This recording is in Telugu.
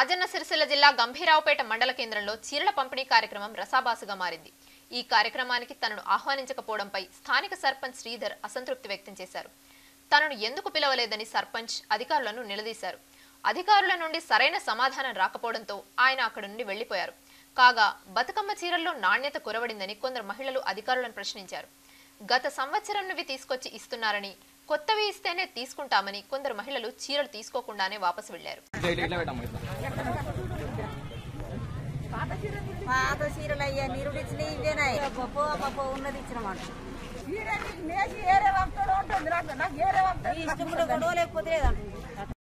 రాజన్న సిరిసిల్ల జిల్లా గంభీరావుపేట మండల కేంద్రంలో చీరల పంపిణీ కార్యక్రమం రసాబాసుగా మారింది. ఈ కార్యక్రమానికి తనను ఆహ్వానించకపోవడంపై స్థానిక సర్పంచ్ శ్రీధర్ అసంతృప్తి వ్యక్తం చేశారు. తనను ఎందుకు పిలవలేదని సర్పంచ్ అధికారులను నిలదీశారు. అధికారుల నుండి సరైన సమాధానం రాకపోవడంతో ఆయన అక్కడి నుండి వెళ్లిపోయారు. కాగా బతుకమ్మ చీరల్లో నాణ్యత కొరవడిందని కొందరు మహిళలు అధికారులను ప్రశ్నించారు. గత సంవత్సరం నుండి తీసుకొచ్చి ఇస్తున్నారని, కొత్తవి ఇస్తేనే తీసుకుంటామని కొందరు మహిళలు చీరలు తీసుకోకుండానే వాపసు వెళ్లారు. లేకపోతే